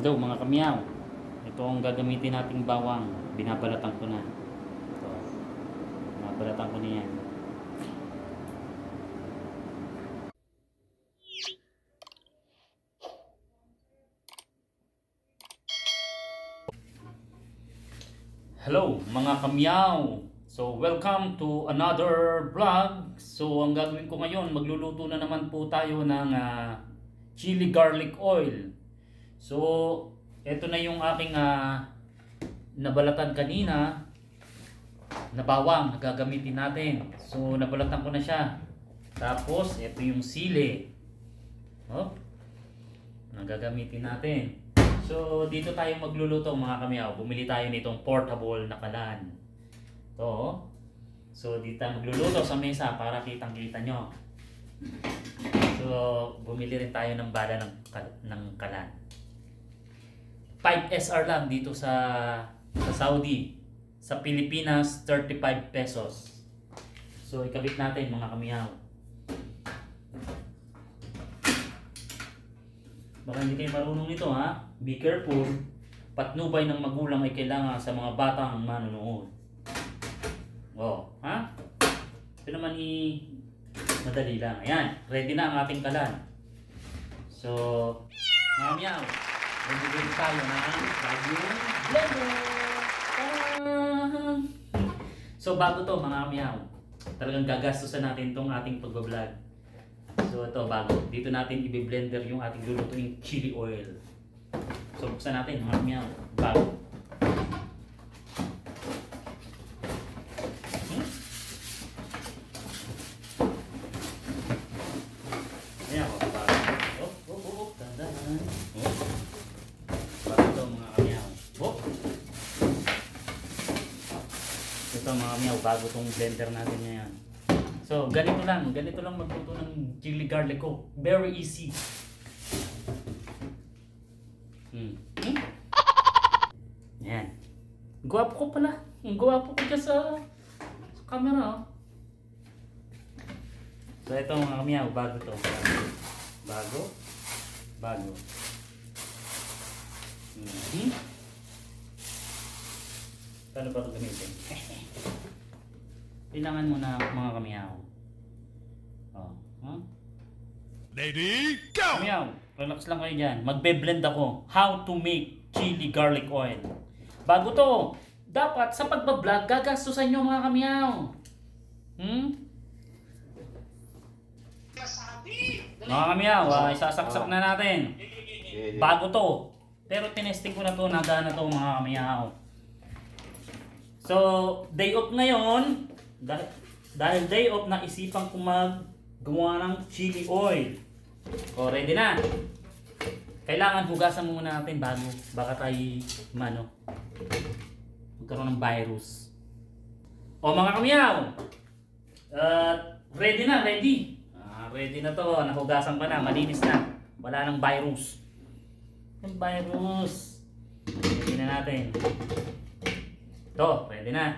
Hello mga kamyaw. Ito ang gagamitin nating bawang. Binabalatan ko na. Ito. Binabalatan ko na yan. Hello mga kamyaw. So welcome to another vlog. So ang gagawin ko ngayon, magluluto na naman po tayo ng chili garlic oil. So ito na yung aking nabalatan kanina na bawang na gagamitin natin. So nabalatan ko na siya. Tapos ito yung sili. Oh, na gagamitin natin. So dito tayo magluluto mga kamyaw. Bumili tayo nitong portable na kalan. Ito. So dito tayo magluluto sa mesa para kitang-kita nyo. So bumili rin tayo ng bala ng kalan. 5 SR lang dito sa Saudi. Sa Pilipinas 35 pesos. So ikabit natin mga kamyaw. Baka hindi kayo marunong nito ha. Be careful. Patnubay ng magulang ay kailangan sa mga batang manonood. Oh, ha? Ito naman madali lang. Ayan, ready na ang ating kalan. So, mga kamyaw, ready tayo na bagong blender. So, bago to mga kamyaw, talagang gagastusan natin tong ating pagbablog. So ito bago, dito natin i-blender yung ating lulutuing chili oil. So buksan natin mga kamyaw, bago. Ayan o, bago. Tandaan. Bago ito mga kamyaw. Ito mga kamyaw, bago itong blender natin ngayon. So, ganito lang magluto ng chili garlic ko. Very easy. Yan. Gwapo ko pala. Ang gwapo ko dyan sa camera. Oh. So, ito mga kamyaw, bago to. Bago. Paano ba ito gamitin? Kailangan mo na mga kamyaw. Oh, huh? Lady, go! Kamyaw, relax lang kayo dyan. Magbe-blend ako. How to make chili garlic oil. Bago to, dapat sa pagbablog, gagastusan nyo mga kamyaw. Mga kamyaw, isasaksak na natin. Bago to. Pero tinesting ko na to, nagana to mga kamyaw. So, day off ngayon. Dahil day off, naisipan ko maggawa ng chili oil. O, ready na. Kailangan hugasan muna natin bago baka tayo magkaroon ng virus. O mga kamyaw, ready na, ready. Ready na to, nahugasan pa na, malinis na. Wala nang virus. Yung virus. Ready na natin. Ito, ready na.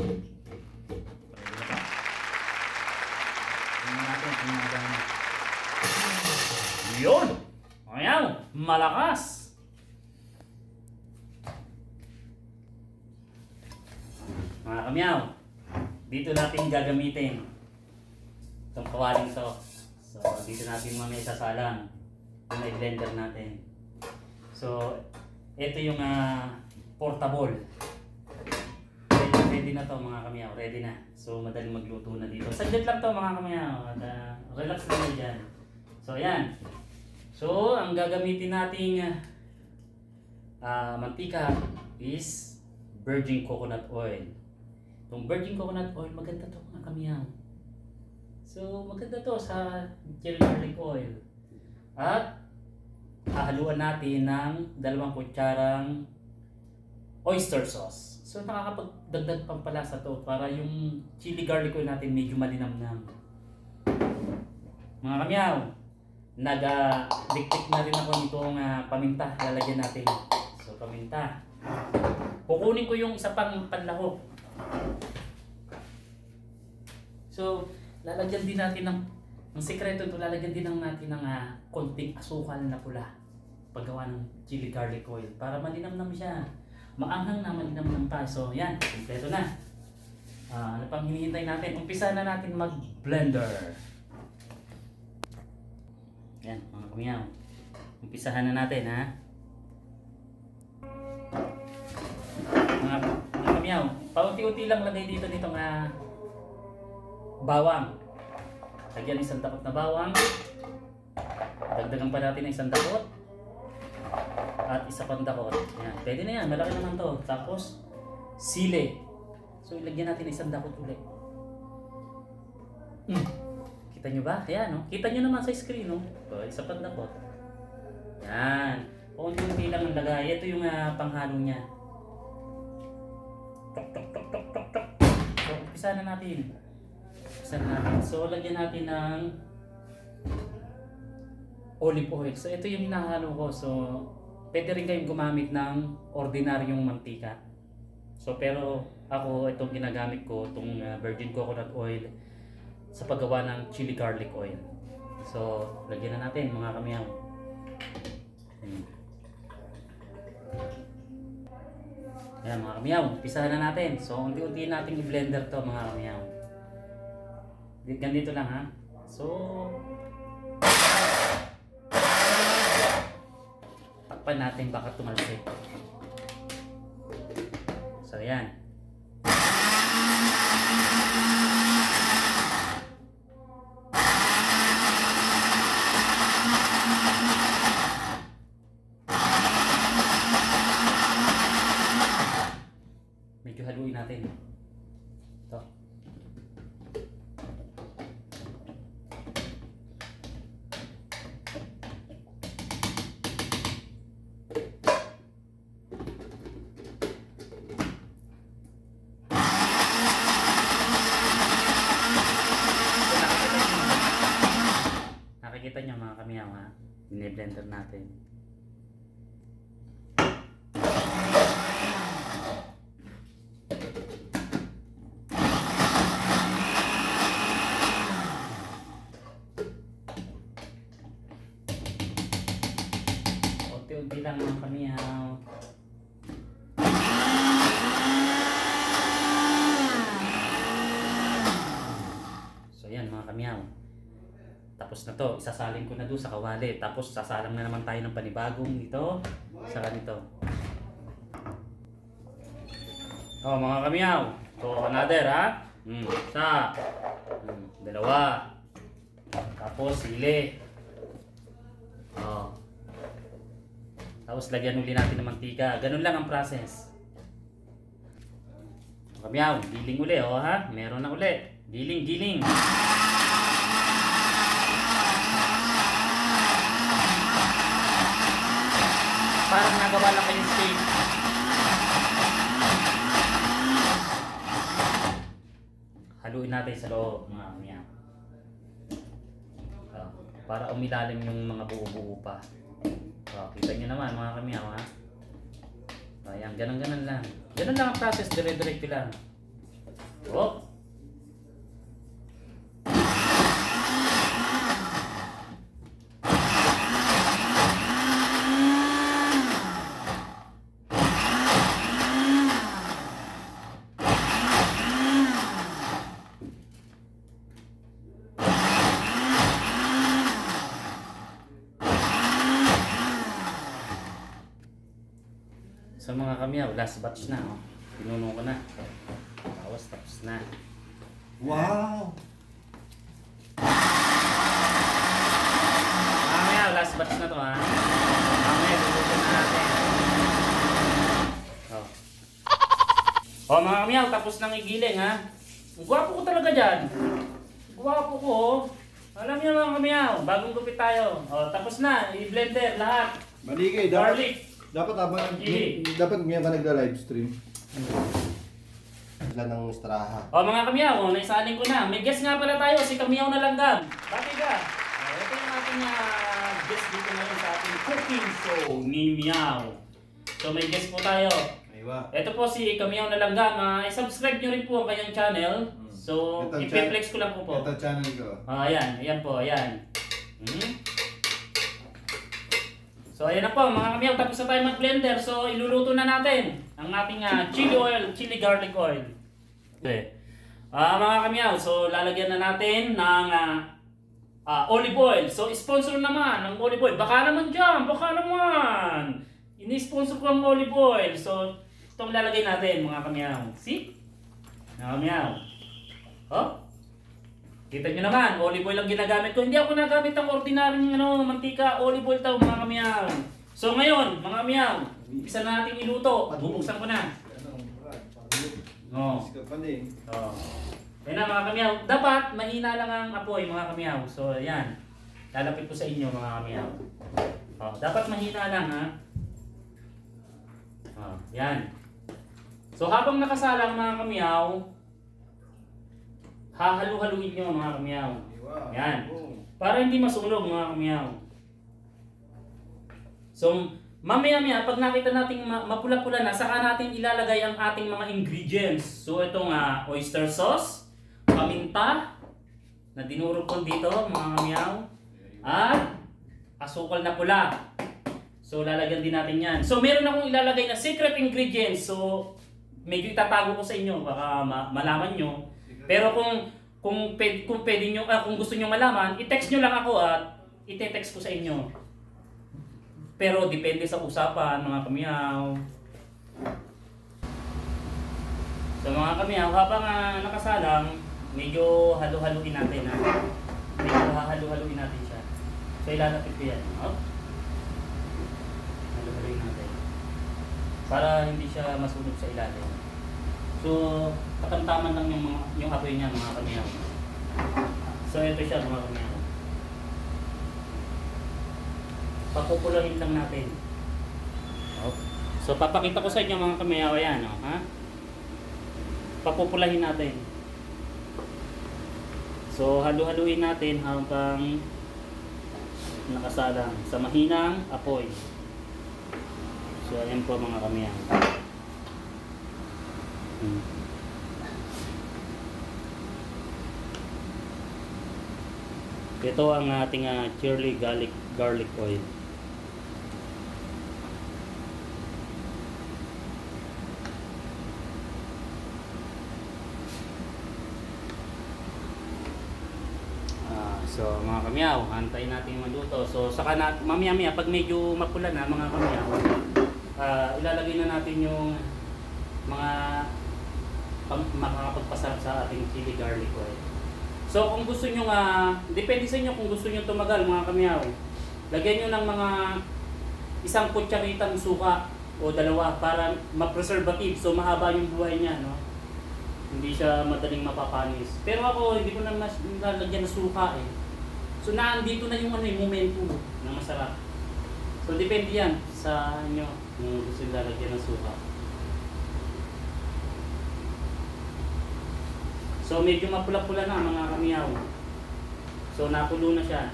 Yun! Ayan! Malakas! Mga kamyaw, dito natin gagamitin itong kawaling to. So, dito natin mamaya sasalang yung may blender natin. So, ito yung portable. Ready na to mga kamyaw, ready na. So madaling magluto na dito. Saglit lang to mga kamyaw. Relax lang dyan. So ayan. So ang gagamitin nating mantika is virgin coconut oil. Itong virgin coconut oil, maganda to mga kamyaw. So maganda to sa chili garlic oil. At hahaluan natin ng 2 kutsarang oyster sauce. So nakakapagdagdag pampalasa to para yung chili garlic oil natin medyo malinamnam. Mga kamyaw, nag-diktik na rin ako nitong paminta, lalagyan natin. So paminta. Kukunin ko yung isa pang panlahok. So lalagyan din natin ng sikreto ito, lalagyan din natin ng konting asukal na pula. paggawa ng chili garlic oil para malinamnam siya. Maanghang na malinamnam pa. So yan, kompleto na. Ano pang hinihintay natin? Umpisa na natin mag-blender. Yan, mga kumiyaw. Umpisahan na natin, ha? Mga kumiyaw, paunti-unti lang lagay dito nitong bawang. Lagyan isang dakot na bawang. Dagdagan pa natin ng isang dakot. At isa pang dakot. Yan, pwede na yan, malaki naman to. Tapos, sili. So, ilagyan natin isang dakot ulit. Kita nyo ba? Ayan, no? Kita nyo naman sa screen, no? So, isa pang dakot. Yan. Unti-unti lang ang lagay. Ito yung panghalo niya. Tok, tok, tok, tok, tok, tok. So, umpisa na natin. So, lagyan natin ng olive oil. So, ito yung hinahalo ko. So, pwede rin kayong gumamit ng ordinaryong mantika. So, pero ako, itong ginagamit ko, itong virgin coconut oil sa paggawa ng chili garlic oil. So, lagyan na natin mga kamiyaw. Ayan mga kamiyaw, umpisahan na natin. So, unti-unti natin i-blender to mga kamiyaw. Ganito lang ha. So, takpan natin baka tumalsik. So, ayan. Medyo haluin natin. Ito. Nakikita nyo mga kamiyaw ha? Bine-blender natin. Unti-unti lang mga kamiyaw. So yan mga kamiyaw. Tapos na to, isasalin ko na doon sa kawali. Tapos sasalang na naman tayo ng panibagong dito sa ganito. Oh mga kamiyaw. So another ha. Isa. Dalawa. Tapos sili. Oh. Tapos lagyan uli natin ng mantika. Ganun lang ang process. Mga kamiyaw, giling uli oh ha. Meron na uli. Giling, giling. Parang nagawa lang kayong steak. Haluin natin sa loob, mga kamiyaw. Para umilalim yung mga buo-buo pa. Kita nyo naman mga kamiyaw ha. Ayan, ganun-ganun lang. Ganun lang ang process, dire-diretso lang. Oh. So mga kamiyaw, last batch na oh. Pinuno ko na. Tapos na. Wow! Mga kamiyaw, last batch na to ha. Mamaya, luluto na natin. Oh mga kamiyaw, tapos nang igiling ha. Ang gwapo ko talaga dyan. Gwapo ko oh. Alam niyo mga kamiyaw, bagong gupit tayo. Tapos na, i-blender lahat. Maligay, Garlic. dapat ngayon ka nagla-live stream. Sila ng straha. Mga kamiyaw, naisaling ko na. May guest nga pala tayo, si Kamiyaw na Langgam. Bakit ka? Ito yung ating guest dito ngayon sa ating cooking show ni Miyaw. So may guest po tayo. Aywa. Ito po si Kamiyaw na Langgam. I-subscribe nyo rin po ang kanyang channel. So i-flex ko lang po. Ito channel ko. Ayan po, ayan. So ayan na po mga kamiyaw, tapos na tayo mag-blender. So iluluto na natin ang ating chili oil, chili garlic oil. Okay. Mga kamiyaw, so lalagyan na natin ng olive oil. So sponsor naman ng olive oil. Baka naman dyan, baka naman. Ini-sponsor ko ang olive oil. So itong lalagay natin mga kamiyaw. See? Mga kamiyaw. Oh? Kita nyo naman, olive oil ang ginagamit ko. Hindi ako nagamit ang ordinaryong mantika. Olive oil tao mga kamiyaw. So ngayon, mga kamiyaw, isa na natin iluto. Bubuksan ko na. Oh. Oh. Ayan na mga kamiyaw. Dapat mahina lang ang apoy mga kamiyaw. So ayan. Lalapit ko sa inyo mga kamiyaw. Oh, dapat mahina lang ha. Oh, yan. So habang nakasalang mga kamiyaw, hahalu-haluin nyo mga kamiyaw. Yan. Para hindi masunog mga kamiyaw. So mamaya-maya pag nakita nating mapula-pula na, saka natin ilalagay ang ating mga ingredients. So itong oyster sauce, paminta na dinurog ko dito mga kamiyaw, at asukal na pula. So lalagyan din natin yan. So meron akong ilalagay na secret ingredients. So medyo itatago ko sa inyo, baka malaman nyo. Pero kung pwede nyo, kung gusto nyo malaman, i-text nyo lang ako at i-text ko sa inyo. Pero depende sa usapan mga kamiyaw. So mga kamiyaw, habang nakasalang, medyo halu-haluin natin ha. Medyo halu-haluin natin siya. So ilalapit ko yan. Oh. Halu-haluin natin. Para hindi siya masunog sa ilalim. So katamtaman lang yung apoy niya mga kamiyaw. So ito siya mga kamiyaw. Papupulahin lang natin. Oh. So papakita ko sa inyo mga kamiyaw, ayan oh, ha? Papupulahin natin. So halu-haluin natin hanggang nakasalang sa mahinang apoy. So ayan po mga kamiyaw. Ito ang ating chili garlic oil. So mga kamiyaw, antayin natin maluto. So saka mamaya-maya pag medyo mapula na mga kamiyaw, ilalagay na natin yung mga makakapagpasarap sa ating chili garlic oil. So kung gusto nyo depende sa inyo kung gusto nyo tumagal mga kamiyaw. Lagyan nyo ng mga isang kutsaritang suka o dalawa para ma-preservative. So mahaba yung buhay niya, no? Hindi siya madaling mapapanis. Pero ako hindi ko na nalagyan ng suka eh. So naandito na yung momentum na masarap. So depende yan sa inyo kung gusto nyo lalagyan ng suka. So medyo mapula-pula na mga kamiyaw. So napulo na siya.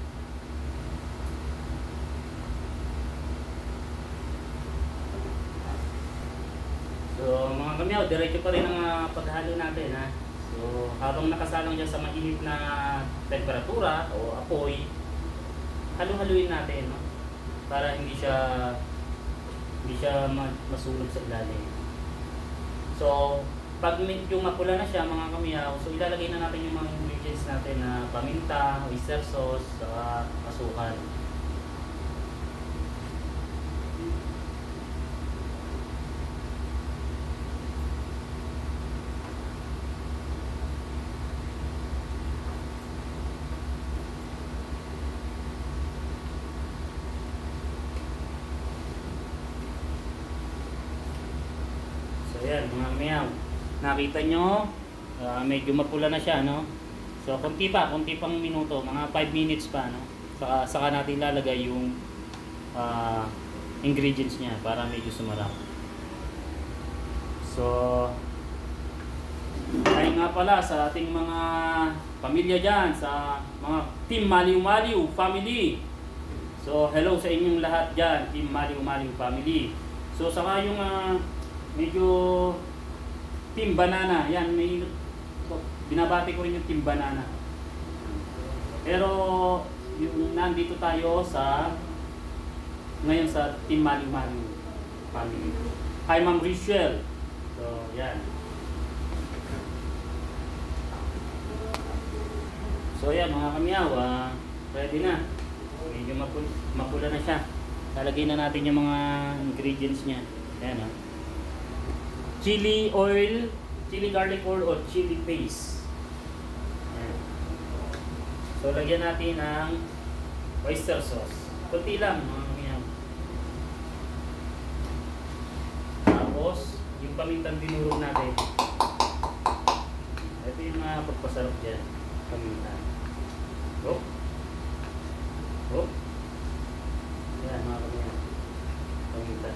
So mga kamiyaw, diretso pa rin ang paghalo natin ha. So habang nakasalang dyan sa mainit na temperatura o apoy, halu-haluin natin, no? Para hindi siya masunog sa ilalim. So pag medyo mapula na siya mga kamiyaw, so ilalagay na natin yung mga ingredients natin na paminta, oyster sauce, saka asukal. So yan mga kamiyaw. Nakita nyo, medyo mapula na siya, no? So, konti pang minuto, mga 5 minutes pa, no? Saka natin lalagay yung ingredients niya para medyo sumarap. So, ay nga pala sa ating mga pamilya dyan, sa mga Team Maliw Maliw Family. So, hello sa inyong lahat dyan, Team Maliw Maliw Family. So, saka yung medyo Team Banana, yan, binabati ko rin yung Team Banana. Pero yung nandito tayo sa ngayon sa Team Mali Mali family. Hi Ma'am Rachel. So, yan. So, yan mga kamiyaw, ready na. Medyo mapula na siya. Lalagay na natin yung mga ingredients niya. Ayan, chili oil, chili garlic oil or chili paste. Ayan. So, lagyan natin ng oyster sauce. Kunti lang mga kamiyaw. Tapos, yung pamintang dinurog natin. Ito yung mga pagpasarap dyan. Paminta. Oh. Oh. Yan mga kamiyaw. Paminta.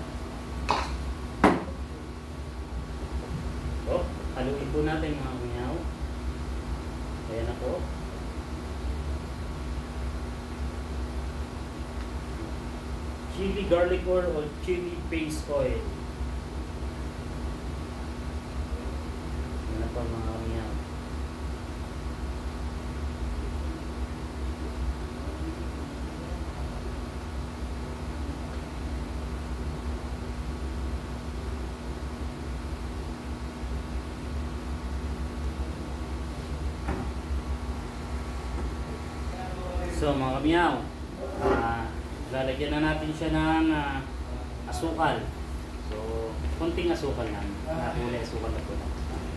Oh. Haluin po natin mga kamiyaw. Ayan na po. Chili garlic oil or chili paste oil. Ayan na po mga kamiyaw. So mga kamiyaw, lalagyan na natin siya ng asukal. So, konting asukal lang. Kulay asukal na po.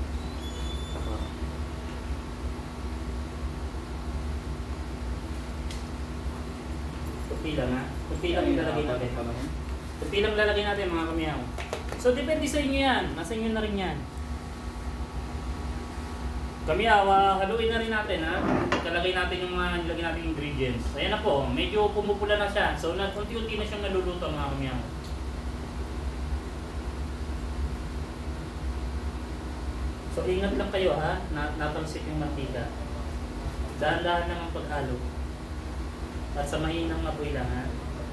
Kunti lang ha. Kunti lang yung lalagay natin. Kunti lang lalagay natin mga kamiyaw. So, depende sa inyo yan. Nasa inyo na rin yan. Kamiyaw, haluin na rin natin ha. Kalagay natin yung mga nilagay natin ingredients. Ayan na po, medyo pumupula na siya. So, unti-unti na siyang naluluto mga kamiyaw. So, ingat lang kayo ha, natalsik yung mantika. Dahan-dahan lang ang paghalo. At sa mahinang apoy lang ha.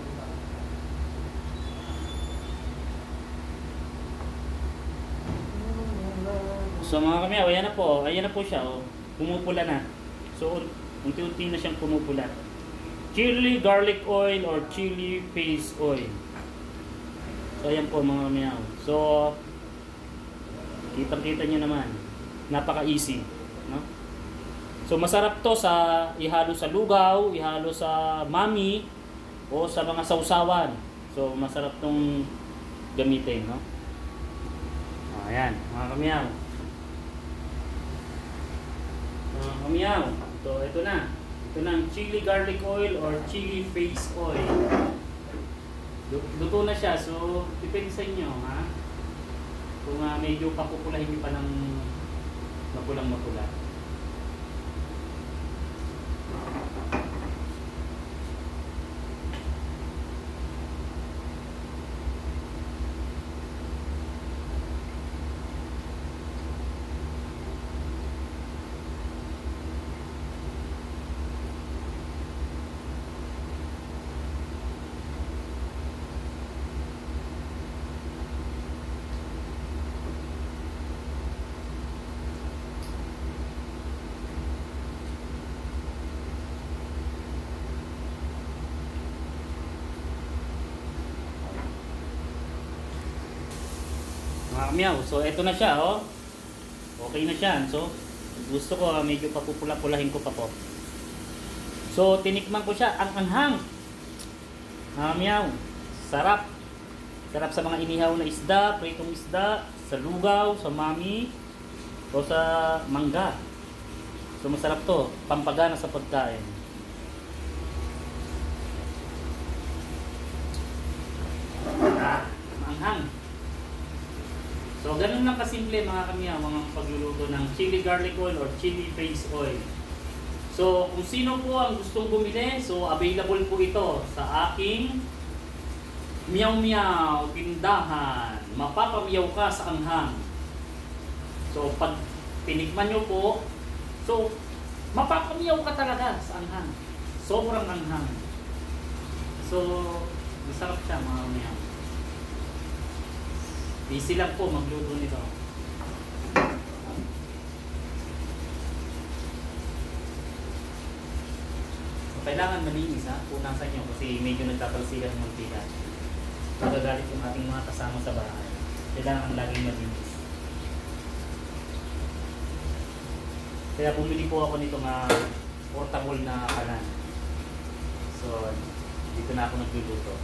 So mga kamiyaw, ayan na po siya. Oh. Pumupula na. So, unti-unti na siyang pumupula. Chili garlic oil or chili paste oil. So, ayan po mga kamiyaw. So, kitang-kita nyo naman. Napaka-easy. No? So, masarap to sa ihalo sa lugaw, ihalo sa mami, o sa mga sausawan. So, masarap tong gamitin. No? Ayan, mga kamiyaw. Kamiyaw. So, ito na. Ito na ang chili garlic oil or chili paste oil. Luto na siya. So, depende sa inyo, ha? Kung medyo papupulahin nyo pa ng mapulang-mapula. Mga kamiyaw, so eto na siya, oh. Okay na siya. So, gusto ko medyo papupula-pulahin ko pa po. So, tinikman ko siya, ang anghang. Mga kamiyaw, sarap. Sarap sa mga inihaw na isda, pritong isda, sa lugaw, sa mami, o sa mangga. So, masarap to, pampagana sa pagkain. Maanghang. So, ganun lang kasimple mga kamiyaw, mga pagluluto ng chili garlic oil or chili paste oil. So, kung sino po ang gustong bumili, so available po ito sa aking Meow Meow tindahan. Mapapamiyaw ka sa anghang. So, pag tinikman nyo po, so, mapapamiyaw ka talaga sa anghang. Sobrang anghang. So, masarap siya mga kamiyaw. Easy lang po magluto nito. So, kailangan malinis ha, punasan nyo kasi medyo nagtatalsikan ng mantika. magagalit yung ating mga kasama sa bahay. Kailangan laging malinis. Kaya bumili po ako nito nga portable na kalan. So, dito na ako nagluluto.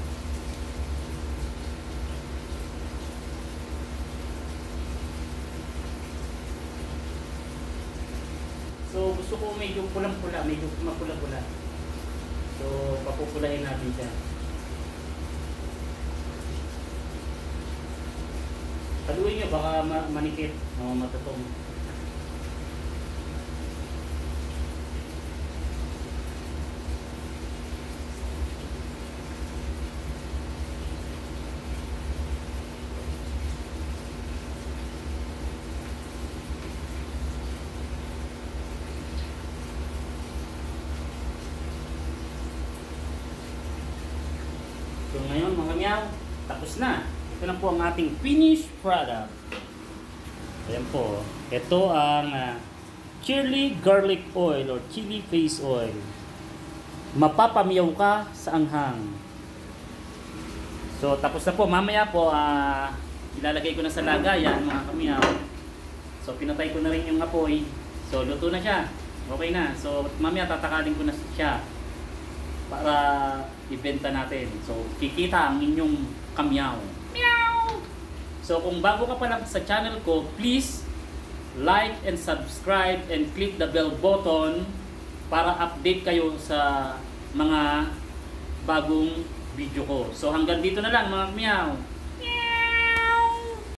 So, gusto ko medyo pulang-pula, medyo mapula-pula. So, papupulahin natin siya. Haluin nyo, baka manikit o matutong. So ngayon mga miyaw, tapos na. Ito na po ang ating finished product. Ayan po. Ito ang chili garlic oil or chili face oil. Mapapamiyaw ka sa anghang. So tapos na po. Mamaya po ilalagay ko na sa lagayan mga kamiyaw. So pinatay ko na rin yung apoy. So luto na siya. Okay na. So mamaya tatakalin ko na siya para ibenta natin. So, kikita ang inyong kamyaw. Meow! So, kung bago ka pa lang sa channel ko, please like and subscribe and click the bell button para update kayo sa mga bagong video ko. So, hanggang dito na lang mga kamyaw.